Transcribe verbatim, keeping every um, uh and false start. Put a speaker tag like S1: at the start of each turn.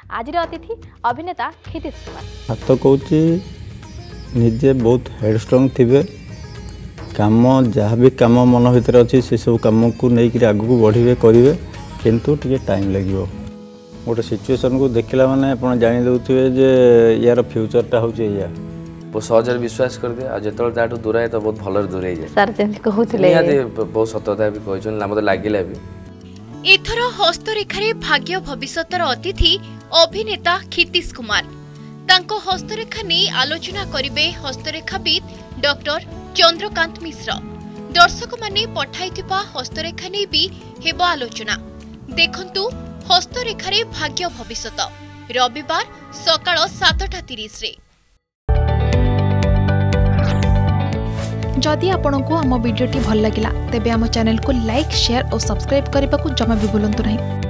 S1: आज अतिथि अभिनेता क्षितिज कुमार।
S2: हाथ कौची निजे बहुत हेडस्ट्रंग थे कम जहाँ भी कम मन भर अच्छी से सब कम को लेकिन आग को बढ़े करेंगे किंतु टे टाइम लगे गोटे सिचुएसन को देखला माने आप जानीदे जे यार फ्यूचरटा हूँ या
S3: बहुत सहजरे विश्वास कर दिए जो ताठू दूराए तो बहुत भल दूरे जाए
S1: सर जमी कहते
S3: बहुत सतता भी कहते मत लगे भी।
S4: एथर हस्तरेखारे भाग्य भविष्यतर अतिथि अभिनेता क्षितिज कुमार तांको हस्तरेखा नहीं आलोचना करिवे हस्तरेखाविद डॉक्टर चंद्रकांत मिश्र। दर्शक माने पठाइथिबा हस्तरेखा नहीं भी हेबो आलोचना। देखंतु हस्तरेखारे भाग्य भविष्यत रविवार सकाळ सातटा तीस रे।
S5: जदि आपंक आम भिडी भल लगा तेब आम चैनल को लाइक शेयर और सब्सक्राइब करने को जमा भी भूलु नहीं।